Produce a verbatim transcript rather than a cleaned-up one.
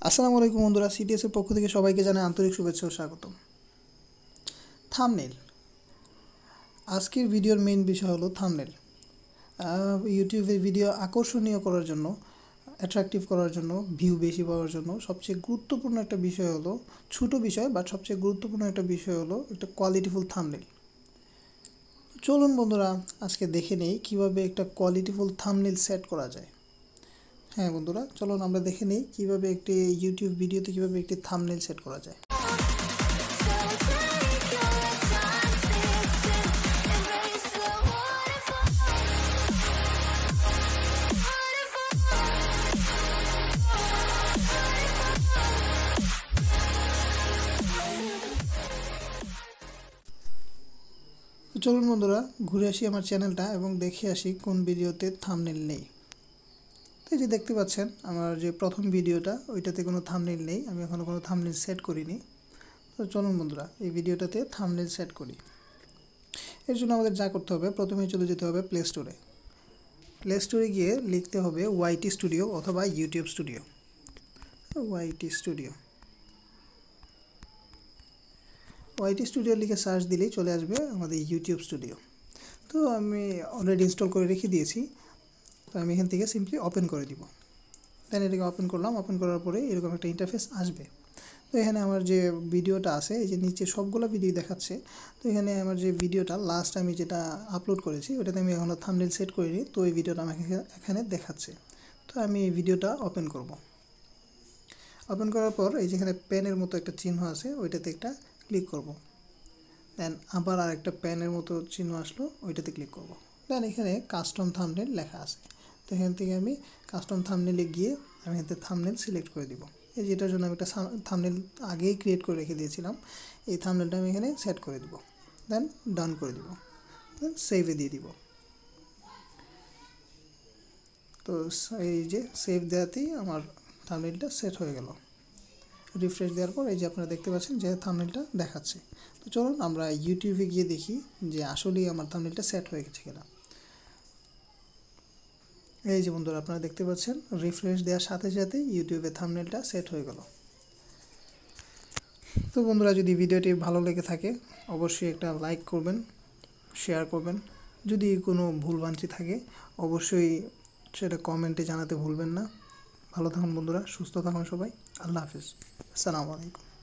আসসালামু আলাইকুম বন্ধুরা, সিটিএস এর পক্ষ থেকে সবাইকে জানাই আন্তরিক শুভেচ্ছা ও স্বাগতম। থাম্বনেল। আজকের ভিডিওর মেইন বিষয় হলো থাম্বনেল। ইউটিউবের ভিডিও আকর্ষণীয় করার জন্য, অ্যাট্রাকটিভ করার জন্য, ভিউ বেশি পাওয়ার জন্য সবচেয়ে গুরুত্বপূর্ণ একটা বিষয় হলো, ছোটো বিষয় বাট সবচেয়ে গুরুত্বপূর্ণ একটা বিষয় হলো একটা কোয়ালিটিফুল থাম্বনেল। চলুন বন্ধুরা, আজকে দেখে নেই কীভাবে একটা কোয়ালিটিফুল থাম্বনেল সেট করা যায়। হ্যাঁ বন্ধুরা, চলুন আমরা দেখে নিই কীভাবে একটি ইউটিউব ভিডিওতে কীভাবে একটি থাম্বনেল সেট করা যায়। চলুন বন্ধুরা, ঘুরে আসি আমার চ্যানেলটা এবং দেখে আসি কোন ভিডিওতে থাম্বনেল নেই। তো এই যে দেখতে পাচ্ছেন আমার যে প্রথম ভিডিওটা, ওইটাতে কোনো থাম্বনেল নেই, আমি এখনও কোনো থাম্বনেল সেট করিনি। তো চলুন বন্ধুরা, এই ভিডিওটাতে থাম্বনেল সেট করি। এর জন্য আমাদের যা করতে হবে, প্রথমেই চলে যেতে হবে প্লে স্টোরে। প্লে স্টোরে গিয়ে লিখতে হবে ওয়াইটি স্টুডিও অথবা YouTube studio. YT studio YT studio লিখে সার্চ দিলেই চলে আসবে আমাদের ইউটিউব স্টুডিও। তো আমি অলরেডি ইনস্টল করে রেখে দিয়েছি, তো আমি এখান থেকে সিম্পলি ওপেন করে দিব। দেন এটাকে ওপেন করলাম। ওপেন করার পরে এরকম একটা ইন্টারফেস আসবে। তো এখানে আমার যে ভিডিওটা আছে, এই যে নিচে সবগুলো ভিডিও দেখাচ্ছে। তো এখানে আমার যে ভিডিওটা লাস্ট আমি যেটা আপলোড করেছি, ওটাতে আমি এখনও থাম্বনেল সেট করিনি, তো এই ভিডিওটা আমাকে এখানে দেখাচ্ছে। তো আমি এই ভিডিওটা ওপেন করব। ওপেন করার পর এই যেখানে পেনের মতো একটা চিহ্ন আছে, ওইটাতে একটা ক্লিক করব। দেন আবার আর একটা পেনের মতো চিহ্ন আসলো, ওইটাতে ক্লিক করব। দেন এখানে কাস্টম থাম্বনেল লেখা আছে। তো এখান থেকে আমি কাস্টম থাম্বনেলে গিয়ে আমি এতে থাম্বনেল সিলেক্ট করে দিব। এই যেটার জন্য আমি একটা থাম্বনেল আগেই ক্রিয়েট করে রেখে দিয়েছিলাম, এই থাম্বনেলটা আমি এখানে সেট করে দিব। দেন ডান করে দিব, দেন সেভে দিয়ে দিব। তো এই যে সেভ দেওয়াতেই আমার থাম্বনেলটা সেট হয়ে গেল। রিফ্রেশ দেওয়ার পর এই যে আপনারা দেখতে পাচ্ছেন যে থাম্বনেলটা দেখাচ্ছে। তো চলুন আমরা ইউটিউবে গিয়ে দেখি যে আসলেই আমার থাম্বনেলটা সেট হয়ে গেছে কিনা। এই যে বন্ধুরা, আপনারা দেখতে পাচ্ছেন রিফ্রেশ দেওয়ার সাথে সাথে ইউটিউবে থাম্বনেলটা সেট হয়ে গেল। তো বন্ধুরা, যদি ভিডিওটি ভালো লেগে থাকে অবশ্যই একটা লাইক করবেন, শেয়ার করবেন। যদি কোনো ভুলভ্রান্তি থাকে অবশ্যই সেটা কমেন্টে জানাতে ভুলবেন না। ভালো থাকুন বন্ধুরা, সুস্থ থাকুন সবাই। আল্লাহ হাফিজ, আসসালামু আলাইকুম।